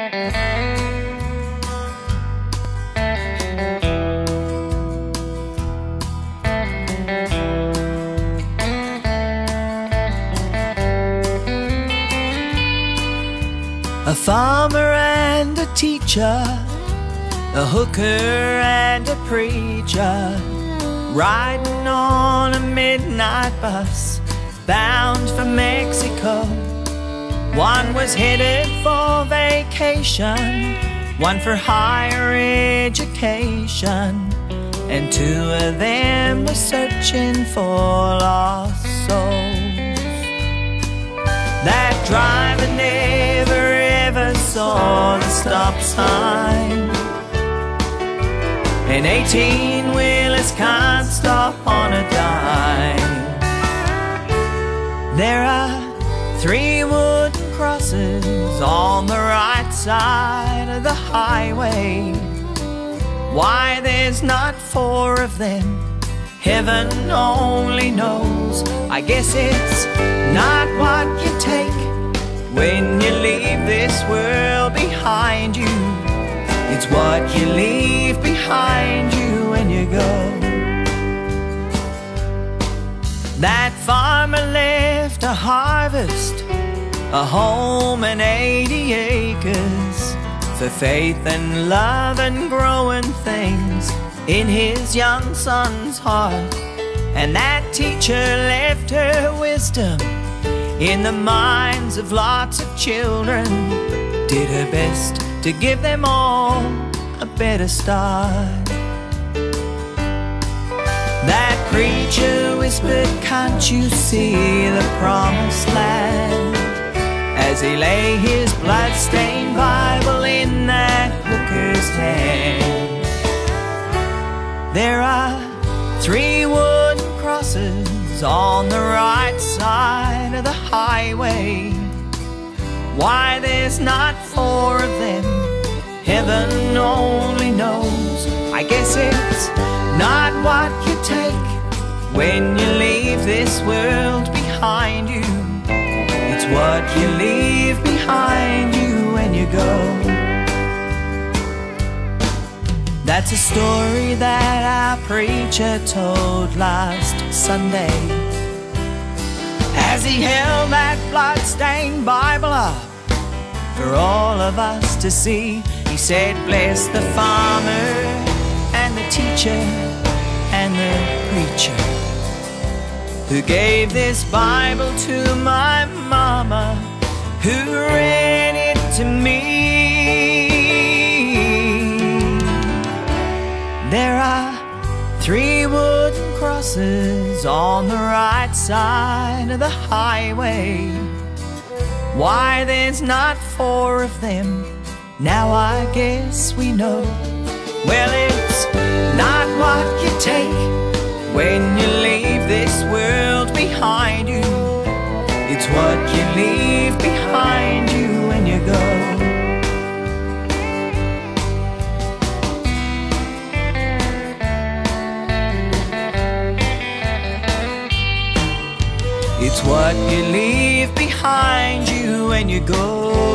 A farmer and a teacher, a hooker and a preacher, riding on a midnight bus bound for Mexico. One was headed for vacation, one for higher education, and two of them were searching for lost souls. That driver never ever saw the stop sign, and 18-wheelers can't stop on a dime. There are 3 wooden crosses on the right side of the highway. Why there's not 4 of them, heaven only knows. I guess it's not what you take when you leave this world behind you. It's what you leave behind you when you go. That farmer left a harvest, a home and 80 acres, for faith and love and growing things in his young son's heart. And that teacher left her wisdom in the minds of lots of children, did her best to give them all a better start. That preacher whispered, "Can't you see the promised land?" as he lay his blood-stained Bible in that hooker's hand. There are 3 wooden crosses on the right side of the highway. Why there's not 4 of them, heaven only knows. I guess it's not what you take when you leave this world behind you. It's what you leave behind you when you go. That's a story that our preacher told last Sunday, as he held that blood-stained Bible up for all of us to see. He said, "Bless the farmer and the teacher and the preacher who gave this Bible to my mama, who read it to me." There are 3 wooden crosses on the right side of the highway. Why there's not 4 of them, now I guess we know. Well, it's not what you take when you leave this world behind you. It's what you leave behind you when you go. It's what you leave behind you when you go.